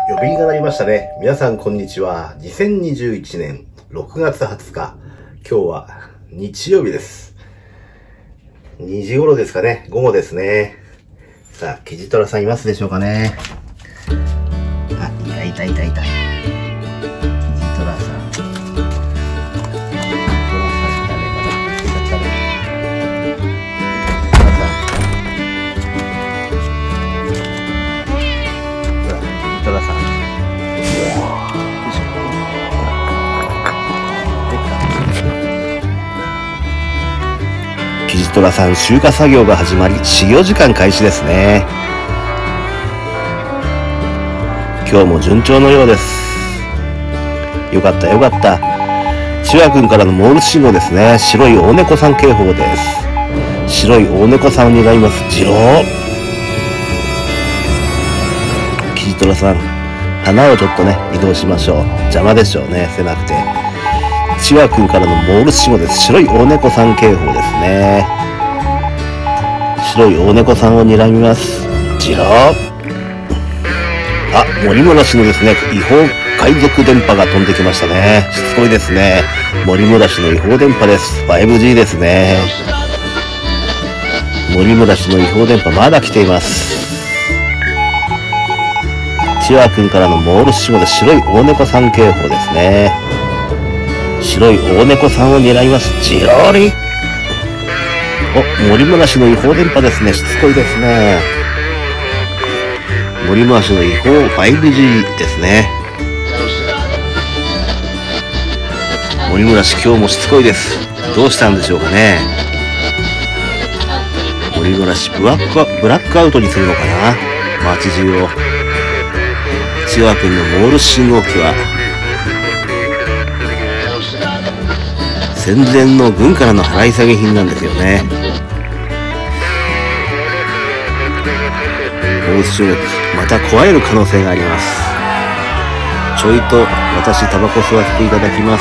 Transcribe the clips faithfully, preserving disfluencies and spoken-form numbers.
呼び鈴が鳴りましたね。皆さんこんにちは。にせんにじゅういちねんろくがつはつか。今日は日曜日です。にじ頃ですかね。午後ですね。さあ、キジトラさんいますでしょうかね。あ、いたいたいたいた。キジトラさん。キジトラさん、集荷作業が始まり、始業時間開始ですね。今日も順調のようです。よかったよかった。チワ君からのモールス信号ですね。白い大猫さん警報です。白い大猫さんを狙います。ジロー。キジトラさん、花をちょっとね、移動しましょう。邪魔でしょうね、狭くて。チワ君からのモールス信号です。白い大猫さん警報ですね。白い大猫さんを睨みます。ジロー。あ、森村氏のですね、違法海賊電波が飛んできましたね。しつこいですね。森村氏の違法電波です。ファイブジー ですね。森村氏の違法電波まだ来ています。チワ君からのモールス信号で白い大猫さん警報ですね。白い大猫さんを狙います。ジローリ。お、森村氏の違法電波ですね。しつこいですね。森村氏の違法 ファイブジー ですね。森村氏今日もしつこいです。どうしたんでしょうかね。森村氏ブラック、ブラックアウトにするのかな、街中を。チワ君のモールス信号機は戦前の軍からの払い下げ品なんですよね。モールス信号機また壊れる可能性があります。ちょいと私タバコ吸わせていただきます。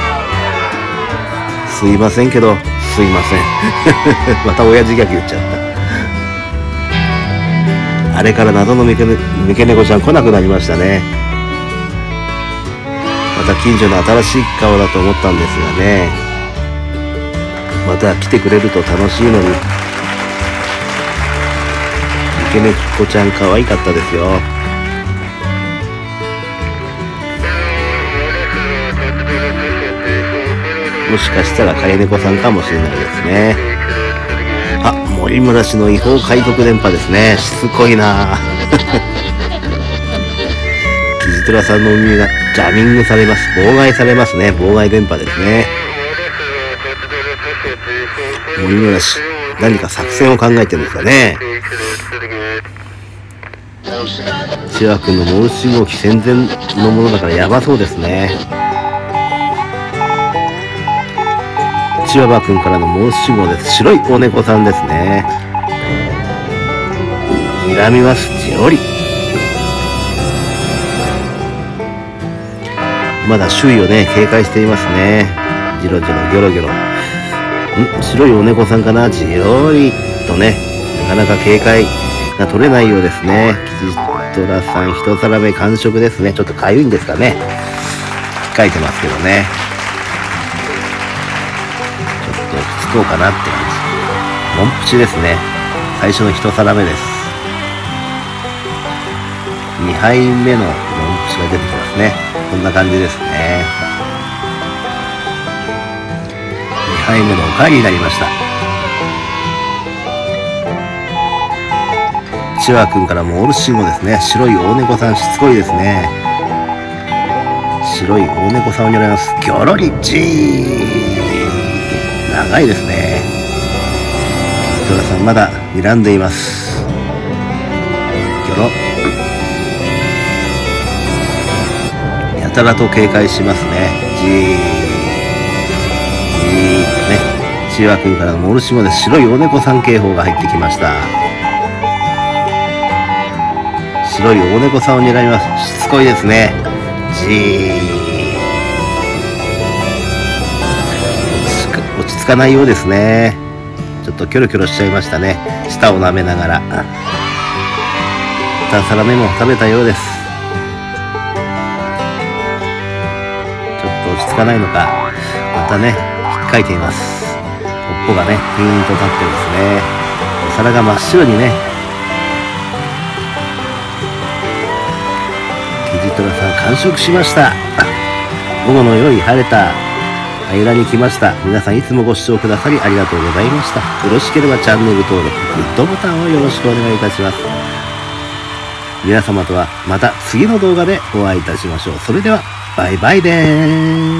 すいませんけどすいませんまた親父ギャグ言っちゃった。あれから謎の三毛猫ちゃん来なくなりましたね。また近所の新しい顔だと思ったんですがね。また来てくれると楽しいのに。三毛猫ちゃん可愛かったですよ。もしかしたら飼い猫さんかもしれないですね。あ、森村氏の違法海賊電波ですね。しつこいなキジトラさんの耳がジャミングされます。妨害されますね。妨害電波ですね。森村氏、何か作戦を考えてるんですかね。チワ君のモールス信号機戦前のものだからやばそうですね。チワバ君からのモールス信号です。白い大猫さんですね。睨みます。ジロリ。まだ周囲をね警戒していますね。ジロジロギョロギョロ。ん、白いお猫さんかな。ジロリとね、なかなか警戒が取れないようですね。キジトラさん一皿目完食ですね。ちょっとかゆいんですかね。書いてますけどね。ちょっと落ち着こうかなって感じ。モンプチですね。最初の一皿目です。にはいめのモンプチが出てきますね。こんな感じですね。にはいめのおかわりになりました。チワ君からモールス信号ですね。白い大猫さんしつこいですね。白い大猫さんを狙います。ギョロリッチー。長いですね。キジトラさんまだ睨んでいます。ギョロ。やたらと警戒しますね。じーじーっとね。チワ君からのモールス信号です。白い大猫さん警報が入ってきました。白い大猫さんを狙います。しつこいですね。じー。落ち着かないようですね。ちょっとキョロキョロしちゃいましたね。舌を舐めながら。に皿目も食べたようです。 つかないのか、またね、ひっかいています。尾っぽがね、ピーンと立ってますね。お皿が真っ白にね。キジトラさん完食しました。午後の良い晴れた相裏に来ました。皆さんいつもご視聴くださりありがとうございました。よろしければチャンネル登録、グッドボタンをよろしくお願いいたします。皆様とはまた次の動画でお会いいたしましょう。それではバイバイでーす。